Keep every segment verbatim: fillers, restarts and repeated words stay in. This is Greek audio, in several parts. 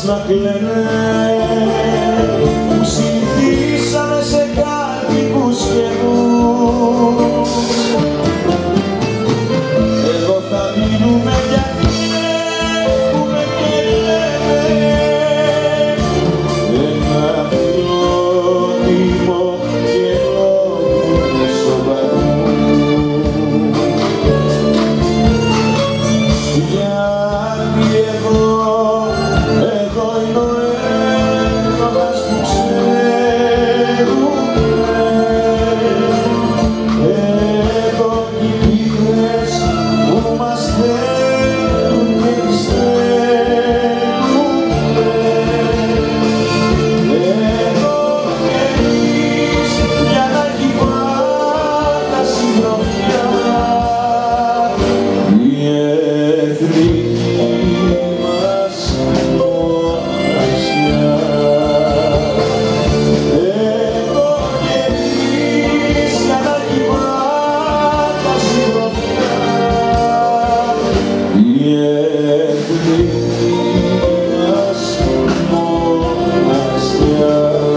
να κλαίνε που συνηθίσαμε σε κάτοικους καιρούς. Εδώ θα μείνουμε για που με καιλέμε ένα φιλότιμο καιρό σοβαρού. Γιατί εδώ, εδώ είναι ο έρωτας που ξέρουμε. Εδώ κι οι πίκρες που μας θέλουν και τις θέλουμε. Εδώ κι εμείς για να έχει πάντα συντροφιά η εθνική μας μοναξιά. Εδώ κι εμείς για να έχει πάντα συντροφιά η εθνική μας μοναξιά.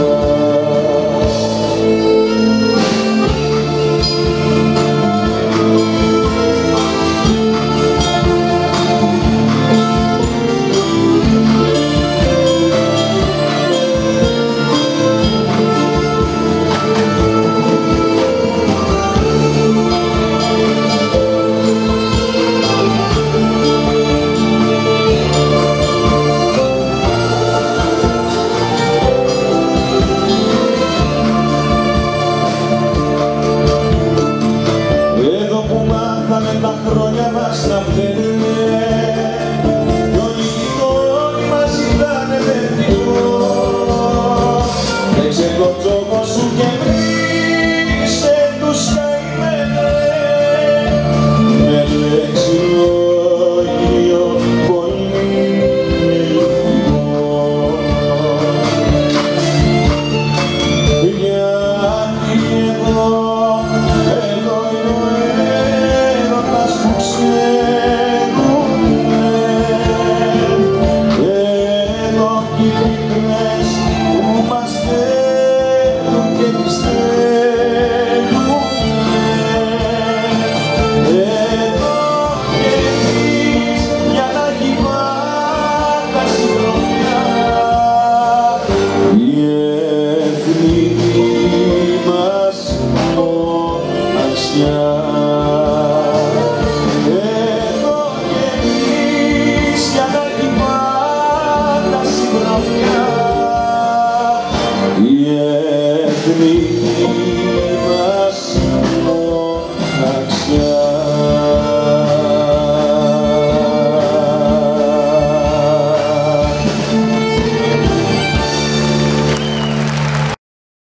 Εδώ που μάθαμε τα χρόνια μας να φταίνε κι όλοι οι γειτόνοι μας ήτανε δευτικό. Παίξε το τζόγο σου και βρίσκε τους καημένε με λεξιλόγιο πολύ ελπιδό. Γιατί εδώ, εδώ είναι ο έρωτας που ξέρουμε. Εδώ κι οι πίκρες που μας θέλουν και τις θέλουμε. Εδώ κι εμείς για να έχει πάντα συντροφιά η εθνική μας μοναξιά. Εδώ κι εμείς για να έχει πάντα συντροφιά η εθνική